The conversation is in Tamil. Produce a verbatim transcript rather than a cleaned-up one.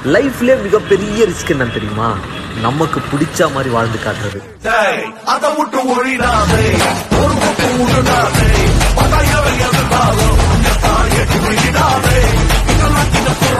லைஃப்ல மிகப்பெரிய ரிஸ்க் என்னன்னு தெரியுமா? நமக்கு பிடிச்ச மாதிரி வாழ்ந்து காட்டுறது. அதை விட்டு ஒழிடாதே, ஒரு பக்கம்